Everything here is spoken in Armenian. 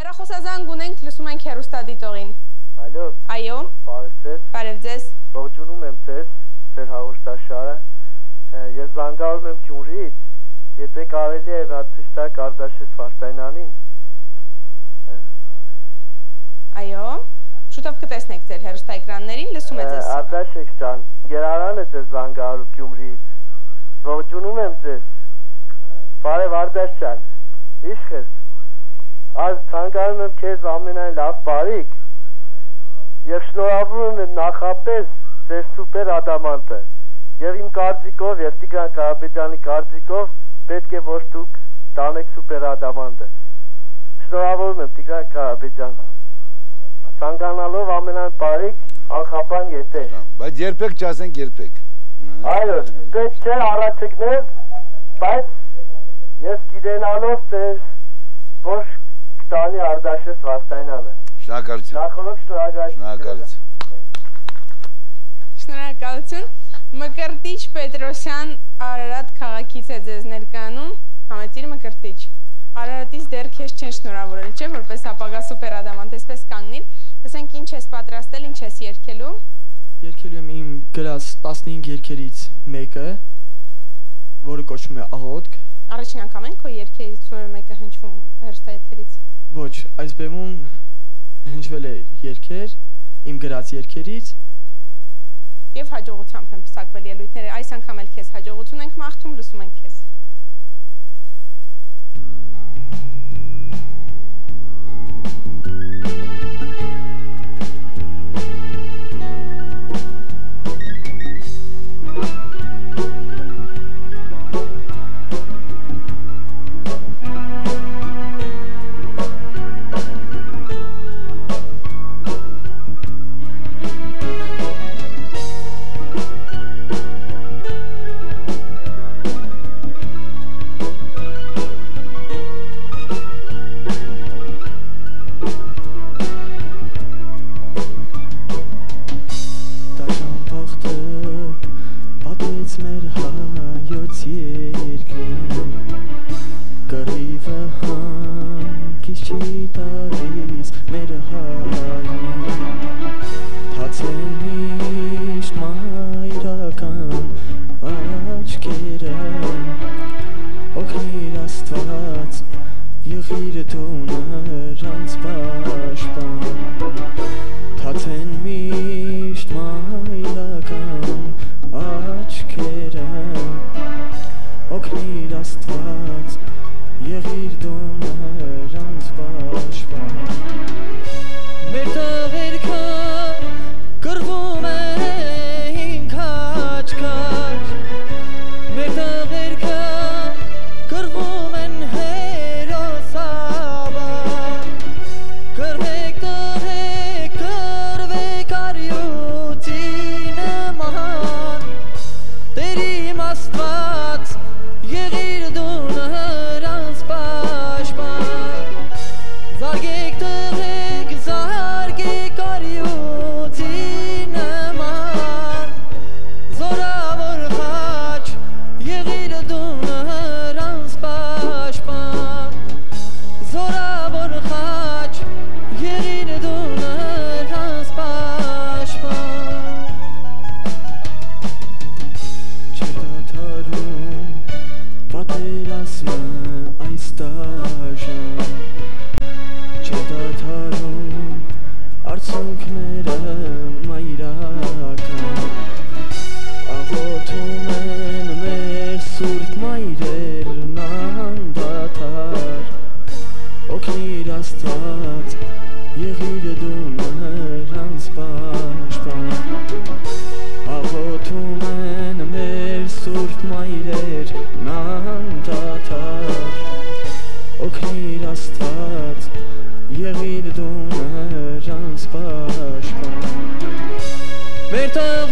Հեռախոսազանգ ունենք, լսում ենք հեռուստադիտողին։ Ալո։ Այո։ Բարև ձեզ։ Բարև ձեզ։ Ողջունում եմ ձեզ, ձեր հաղորդաշարը։ Ես զանգահարում եմ Գյումրիից, եթե կարելի է ցույց տալ Արդաշես Վարդանյանին։ Այո։ Շուտով կտեսնեք ձեր հեռուստաէկրաններին, լսում է ձեզ։ Արդաշես ջան, Գերարան է ձեզ զանգահարում Գյումրիից։ Ողջունում եմ ձեզ։ Բարև Արդաշ ջան։ Ի՞նչ ես։ Այս ցանկանում եմ քեզ ամենայն լավ բարիք եւ շնորհավորում եմ նախապես ձեր սուպեր ադամանտը եւ իմ կարծիքով եւ Տիգրան Կարապետյանի կարծիքով պետք է որ դուք տանեք սուպեր ադամանտը շնորհավորում եմ Տիգրան Կարապետյան ցանկանալով ամենայն բարիք անխափան յետեր բայց երբեք չասենք երբեք այո պետք չէ առաջիկներ բայց ես գիտենալով ձեր որ Տանի Արդաշես Վարդանյանը։ Շնորհակալություն։ Նախորդ Շնորհակալություն։ Շնորհակալություն։ Մկրտիչ Պետրոսյան Արարատ քաղաքից է ձեզ ներկայանում։ Համեցիր Մկրտիչ։ Արարատից դեռ քեզ չեն շնորհավորել, չէ՞, որպես ապագա սուպերադամանտ, այսպես կանգնիր։ Լսենք ինչ ես պատրաստել, ինչ ես երգելու։ Երգելու եմ իմ գրած 15 երգերից մեկը, որը կոչվում է Աղոթք։ Առաջին անգամ են քո երգերից որը մեկը հնչվում հեռուստաեթերից։ Ոչ, այս բեմում հնչվել է երգեր, իմ գրած երգերից եւ հաջողությամբ են պսակվել ելույթները։ Այս անգամ էլ քեզ հաջողություն ենք մաղթում, լսում ենք քեզ։ Մեր